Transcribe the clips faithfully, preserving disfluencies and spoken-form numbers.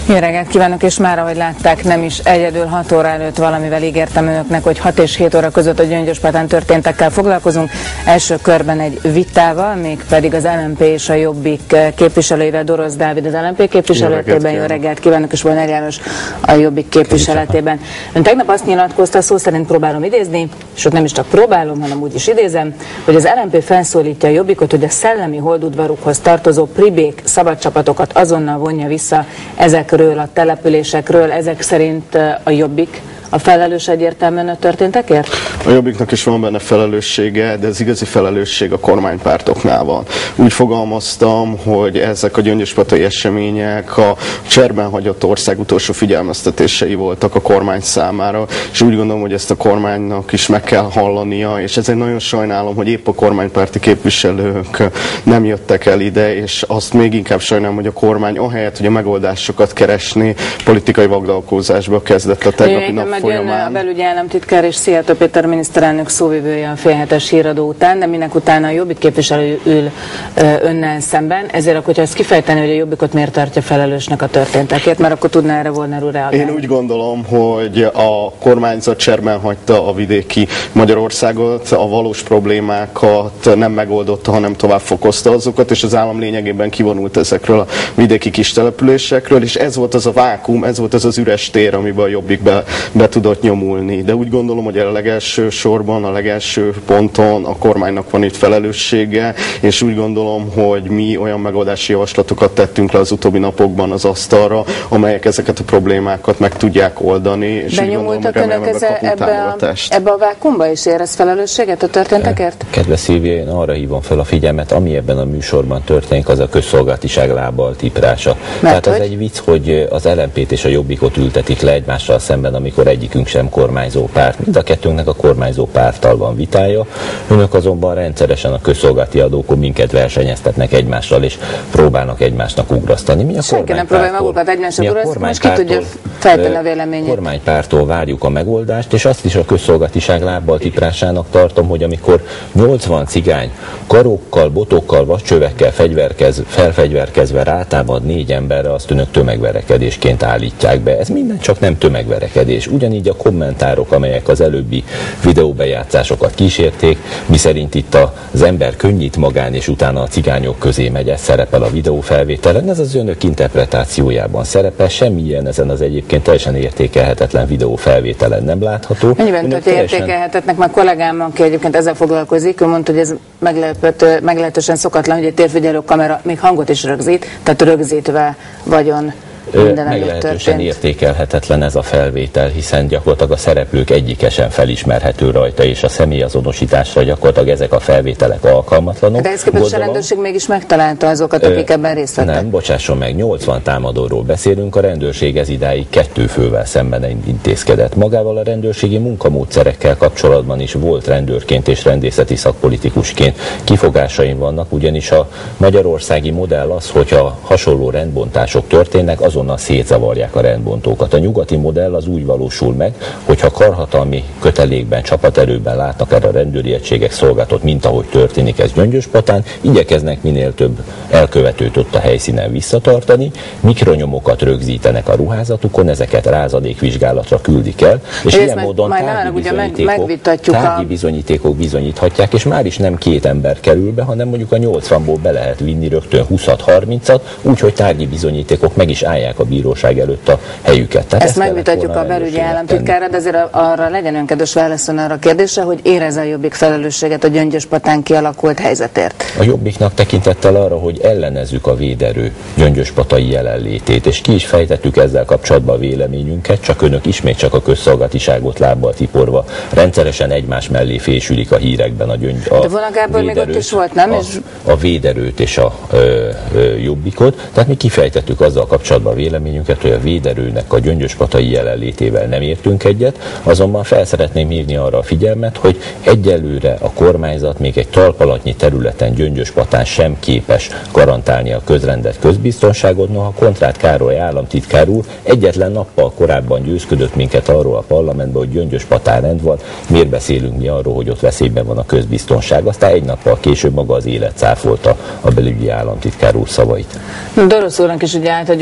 Jó reggelt kívánok, és már ahogy látták, nem is egyedül hat óra előtt valamivel ígértem önöknek, hogy hat és hét óra között a Gyöngyöspatán történtekkel foglalkozunk. Első körben egy vitával, mégpedig az el em pé és a Jobbik képviselőivel. Dorosz Dávid az el em pé képviseletében, jó reggelt kívánok, és Molnár János a Jobbik képviseletében. Ön tegnap azt nyilatkozta, szó szerint próbálom idézni, és ott nem is csak próbálom, hanem úgy is idézem, hogy az el em pé felszólítja a Jobbikot, hogy a szellemi holdudvarukhoz tartozó pribék szabadcsapatokat azonnal vonja vissza ezekről a településekről. Ezek szerint a Jobbik a felelős egyértelműen a történtekért? A Jobbiknak is van benne felelőssége, de az igazi felelősség a kormánypártoknál van. Úgy fogalmaztam, hogy ezek a gyöngyöspatai események a cserben hagyott ország utolsó figyelmeztetései voltak a kormány számára, és úgy gondolom, hogy ezt a kormánynak is meg kell hallania, és ezért nagyon sajnálom, hogy épp a kormánypárti képviselők nem jöttek el ide, és azt még inkább sajnálom, hogy a kormány ahelyett, hogy a megoldásokat keresni, politikai vagdalkozásba kezdett a tegnapi nap folyamán. A belügyi államtitkár és Szijjártó Péter miniszterelnök szóvivője a fél hetes híradó után, de minek utána a Jobbik képviselő ül önnel szemben, ezért akkor, hogyha ezt kifejteni, hogy a Jobbikot miért tartja felelősnek a történtekért, mert akkor tudná erre volna úr reagálni. Én úgy gondolom, hogy a kormányzat cserben hagyta a vidéki Magyarországot, a valós problémákat nem megoldotta, hanem tovább fokozta azokat, és az állam lényegében kivonult ezekről a vidéki kis településekről, és ez volt az a vákum, ez volt az az üres tér, amiben a Jobbik be, be tudott nyomulni. De úgy gondolom, hogy a legelső sorban, a legelső ponton a kormánynak van itt felelőssége, és úgy gondolom, hogy mi olyan megoldási javaslatokat tettünk le az utóbbi napokban az asztalra, amelyek ezeket a problémákat meg tudják oldani, és úgy gondolom, hogy remélem, ebbe kapunk támogatást. Ebbe a vákumba is érez felelősséget a történtekért? Kedves Szilvia, én arra hívom fel a figyelmet, ami ebben a műsorban történik, az a közszolgáltiság lábbal tiprása. Tehát ez egy vicc, hogy az el em pét és a Jobbikot ültetik le egymással szemben, amikor egyikünk sem kormányzó párt. Mind a kettőnknek a kormányzó párttal van vitája. Önök azonban rendszeresen a közszolgálati adókon minket versenyeztetnek egymással, és próbálnak egymásnak ugrasztani. Mi a Senki nem próbálja magukat egymásnak ugrasztani, most ki tudja fejteni a véleményét. Kormánypártól várjuk a megoldást, és azt is a közszolgálatiság lábbal tiprásának tartom, hogy amikor nyolcvan cigány karokkal, botokkal, vascsövekkel fegyverkez, felfegyverkezve rátámad négy emberre, azt önök tömegverekedésként állítják be. Ez minden csak nem tömegverekedés. Ugyanígy a kommentárok, amelyek az előbbi videóbejátszásokat kísérték, miszerint itt az ember könnyít magán, és utána a cigányok közé megy, ez szerepel a videófelvételen, ez az önök interpretációjában szerepel, semmilyen ezen az egyébként teljesen értékelhetetlen videófelvételen nem látható. Mennyiben tartja teljesen... értékelhetetnek, mert kollégám, aki egyébként ezzel foglalkozik, ő mondta, hogy ez meglehetősen szokatlan, hogy egy térfigyelő kamera még hangot is rögzít, tehát rögzítve vagyon. Meglehetősen értékelhetetlen ez a felvétel, hiszen gyakorlatilag a szereplők egyike sem felismerhető rajta, és a személyazonosításra gyakorlatilag ezek a felvételek alkalmatlanok. De ezt képest a rendőrség mégis megtalálta azokat, akik ebben részt vettek. Nem, bocsásson meg, nyolcvan támadóról beszélünk, a rendőrség ez idáig kettő fővel szemben intézkedett. Magával a rendőrségi munkamódszerekkel kapcsolatban is volt rendőrként és rendészeti szakpolitikusként kifogásaim vannak, ugyanis a magyarországi modell az, hogyha hasonló rendbontások történnek, azonnal szétzavarják a rendbontókat. A nyugati modell az úgy valósul meg, hogyha karhatalmi kötelékben, csapaterőben látnak erre a rendőri egységek szolgálatot, mint ahogy történik ez Gyöngyöspatán, igyekeznek minél több elkövetőt ott a helyszínen visszatartani, mikronyomokat rögzítenek a ruházatukon, ezeket rázadékvizsgálatra küldik el, és ilyen módon tárgyi bizonyítékok, tárgyi bizonyítékok bizonyíthatják, és már is nem két ember kerül be, hanem mondjuk a nyolcvanból be lehet vinni rögtön húszat-harmincat, úgyhogy tárgyi bizonyítékok meg is állják a bíróság előtt a helyüket. Tehát ezt megvitatjuk a belügyi államtitkárral, de azért arra legyen önkedves válaszolni arra a kérdésre, hogy érez a Jobbik felelősséget a Gyöngyöspatán kialakult helyzetért. A Jobbiknak tekintettel arra, hogy ellenezzük a véderő gyöngyöspatai jelenlétét, és ki is fejtettük ezzel kapcsolatban a véleményünket, csak önök ismét csak a közszolgálatiságot lábbal tiporva rendszeresen egymás mellé fésülik a hírekben a gyöngy. A de Vona Gábor még ott is volt, nem? A, a véderőt és a ö, ö, Jobbikot, tehát mi kifejtettük azzal kapcsolatban a véleményünket, hogy a véderőnek a gyöngyöspatai jelenlétével nem értünk egyet, azonban fel szeretném hívni arra a figyelmet, hogy egyelőre a kormányzat még egy talpalatnyi területen Gyöngyöspatán sem képes garantálni a közrendet, közbiztonságot, noha Kontrát Károly államtitkár úr egyetlen nappal korábban győzködött minket arról a parlamentben, hogy Gyöngyöspatán rend van, miért beszélünk mi arról, hogy ott veszélyben van a közbiztonság, aztán egy nappal később maga az élet cáfolta a belügyi államtitkár úr szavait. Dorosz úrnak is ugye átadjuk a szót,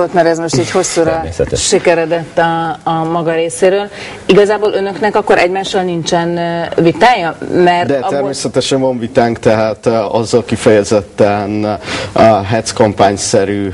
volt, mert ez most így hosszúra sikeredett a, a maga részéről. Igazából önöknek akkor egymással nincsen vitája? Mert De abból... természetesen van vitánk, tehát azzal kifejezetten a hetz-kampányszerű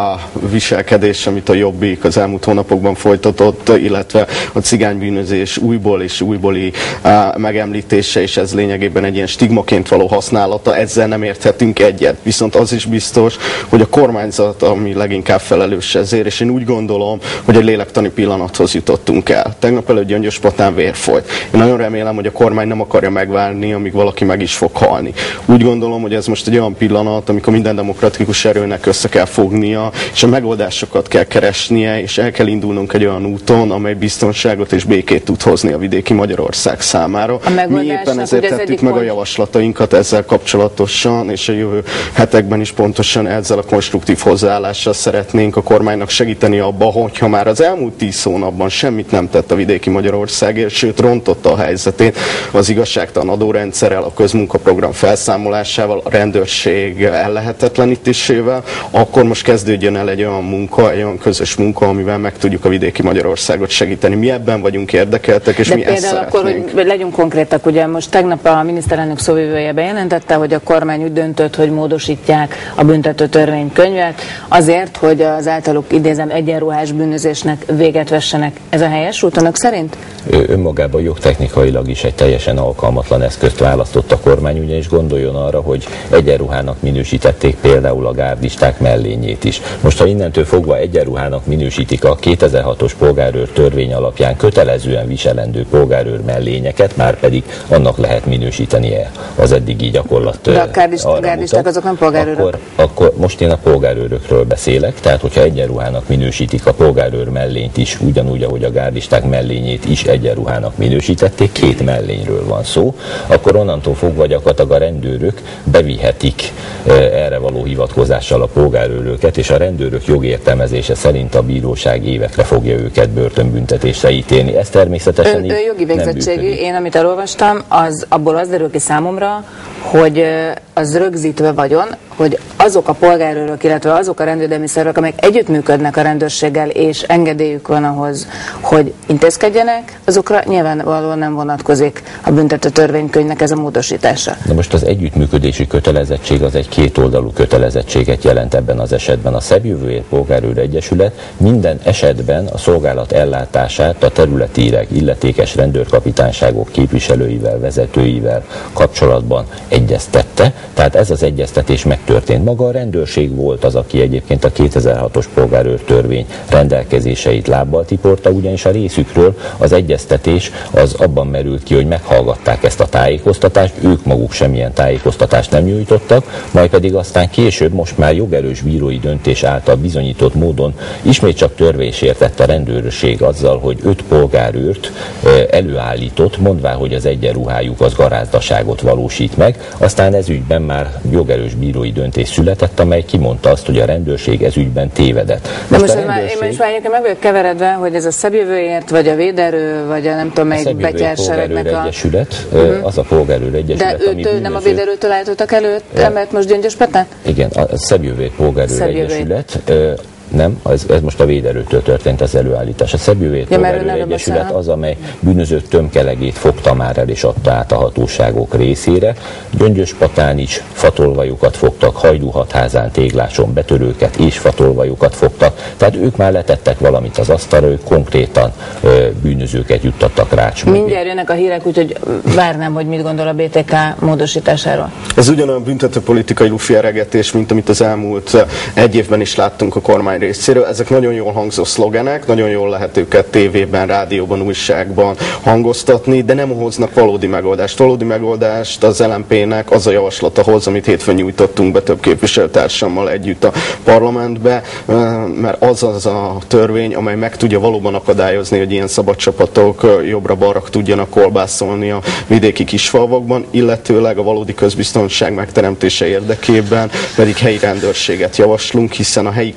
viselkedés, amit a Jobbik az elmúlt hónapokban folytatott, illetve a cigánybűnözés újból és újbóli megemlítése, és ez lényegében egy ilyen stigmaként való használata, ezzel nem érthetünk egyet. Viszont az is biztos, hogy a kormányzat, ami leginkább felelős ezért, és én úgy gondolom, hogy egy lélektani pillanathoz jutottunk el. Tegnap előtt Gyöngyöspatán vér folyt. Én nagyon remélem, hogy a kormány nem akarja megvárni, amíg valaki meg is fog halni. Úgy gondolom, hogy ez most egy olyan pillanat, amikor minden demokratikus erőnek össze kell fognia, és a megoldásokat kell keresnie, és el kell indulnunk egy olyan úton, amely biztonságot és békét tud hozni a vidéki Magyarország számára. Mi éppen ezért tettük meg a javaslatainkat ezzel kapcsolatosan, és a jövő hetekben is pontosan ezzel a konstruktív hozzáállással szeretnénk a kormánynak segíteni abba, hogyha már az elmúlt tíz hónapban semmit nem tett a vidéki Magyarországért, sőt rontotta a helyzetét az igazságtalan adórendszerrel, a közmunkaprogram felszámolásával, a rendőrség ellehetetlenítésével, akkor most kezdődjön el egy olyan munka, egy olyan közös munka, amivel meg tudjuk a vidéki Magyarországot segíteni. Mi ebben vagyunk érdekeltek, és De mi ezt például akkor, szeretnénk. hogy legyünk konkrétak, ugye most tegnap a miniszterelnök szóvivője bejelentette, hogy a kormány úgy döntött, hogy módosítják a büntető törvénykönyvet azért, hogy az általuk idézem egyenruhás bűnözésnek véget vessenek. Ez a helyes út önök szerint? Ő önmagában jogtechnikailag is egy teljesen alkalmatlan eszközt választott a kormány, ugyanis gondoljon arra, hogy egyenruhának minősítették például a gárdisták mellényét is. Most, ha innentől fogva egyenruhának minősítik a kétezer-hatos polgárőr törvény alapján kötelezően viselendő polgárőr mellényeket, már pedig annak lehet minősítenie az eddigi gyakorlat. De a gárdisták, gárdisták azok nem polgárőrök? Akkor, akkor most én a polgárőrökről beszélek, tehát hogyha egyenruhának minősítik a polgárőr mellényt is, ugyanúgy, ahogy a gárdisták mellényét is egyenruhának minősítették, két mellényről van szó, akkor onnantól fogva gyakorlatilag a rendőrök bevihetik erre való hivatkozással a polgárőröket, és a rendőrök jogértelmezése szerint a bíróság évekre fogja őket börtönbüntetésre ítélni. Ez természetesen Ön, ő jogi végzettségű, én amit elolvastam, az abból az derül ki számomra, hogy az rögzítve vagyon, hogy azok a polgárőrök, illetve azok a rendvédelmi szervek, amelyek együttműködnek a rendőrséggel, és engedélyük van ahhoz, hogy intézkedjenek, azokra nyilvánvalóan nem vonatkozik a büntető törvénykönyvnek ez a módosítása. Na most az együttműködési kötelezettség az egy kétoldalú kötelezettséget jelent ebben az esetben. A Szebb-Jövőért Polgárőr Egyesület minden esetben a szolgálat ellátását a területileg illetékes rendőrkapitányságok képviselőivel, vezetőivel kapcsolatban egyeztette, tehát ez az egyeztetés megtörtént. Maga a rendőrség volt az, aki egyébként a kétezer-hatos polgárőr törvény rendelkezéseit lábbal tiporta, ugyanis a részükről az egyeztetés az abban merült ki, hogy meghallgatták ezt a tájékoztatást, ők maguk semmilyen tájékoztatást nem nyújtottak, majd pedig aztán később most már jogerős bírói döntés által bizonyított módon ismét csak törvénysértett a rendőrség azzal, hogy öt polgárőrt előállított, mondván, hogy az egyenruhájuk az garázdaságot valósít meg, aztán ez ügyben már jogerős bírói döntés született, amely kimondta azt, hogy a rendőrség ez ügyben tévedett. De most, most rendőrség... már, én most már egyébként meg vagyok keveredve, hogy ez a Szebb-Jövőért, vagy a Véderő, vagy a nem tudom melyik betyárseregnek a... Egyesület, uh-huh. az a Polgárőr Egyesület, De őt bűnöző... nem a Véderőtől állítottak elő, mert most Gyöngyöspatán? Igen, a Szebb-Jövőért Polgárőr Szebb-Jövőért. Egyesület. Nem, ez, ez most a Véderőtől történt az előállítás. A Szebb-Jövőért ja, Polgárőr Egyesület az, amely bűnözők tömkelegét fogta már el és adta át a hatóságok részére. Gyöngyöspatán is fatolvajukat fogtak, Hajdúhatházán, Tégláson betörőket és fatolvajukat fogtak. Tehát ők már letettek valamit az asztalra, ők konkrétan ö, bűnözőket juttattak rács mögé. Mindjárt jönnek a hírek, úgyhogy várnám, hogy mit gondol a bé té ká módosításáról. Ez ugyanolyan büntetőpolitikai lufieregetés, mint amit az elmúlt egy évben is láttunk a kormány részéről. Ezek nagyon jól hangzó szlogenek, nagyon jól lehet őket tévében, rádióban, újságban hangoztatni, de nem hoznak valódi megoldást. Valódi megoldást az el em pének az a javaslata hoz, amit hétfőn nyújtottunk be több képviselőtársammal együtt a parlamentbe, mert az az a törvény, amely meg tudja valóban akadályozni, hogy ilyen szabad csapatok jobbra-balra tudjanak kolbászolni a vidéki kisfalvakban, illetőleg a valódi közbiztonság megteremtése érdekében pedig helyi rendőrséget javaslunk, hiszen a helyi közösség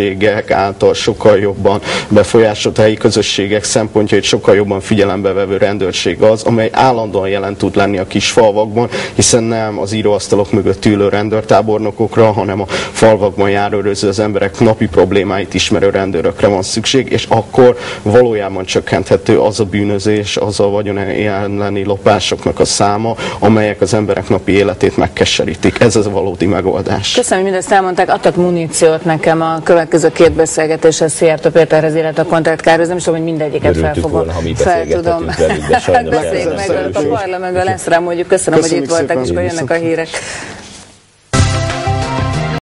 közösségek által sokkal jobban befolyásolt, helyi közösségek szempontjait sokkal jobban figyelembe vevő rendőrség az, amely állandóan jelen tud lenni a kis falvakban, hiszen nem az íróasztalok mögött ülő rendőrtábornokokra, hanem a falvakban járőröző, az emberek napi problémáit ismerő rendőrökre van szükség, és akkor valójában csökkenthető az a bűnözés, az a vagyon elleni lopásoknak a száma, amelyek az emberek napi életét megkeserítik. Ez az a valódi megoldás. Köszönöm, hogy mindezt elmondták. Adtak muníciót nekem a következő két beszélgetéshez, Szijjártó Péterhez, illetve a Kontrakt Károlyhoz. Nem is tudom, hogy mindegyiket fel fogom. Volna, ha mi beszélgethetünk velük, de sajnos beszéljük meg, a parlamentben lesz rá, mondjuk. Köszönöm, Köszönjük hogy itt voltak, és akkor jönnek a hírek.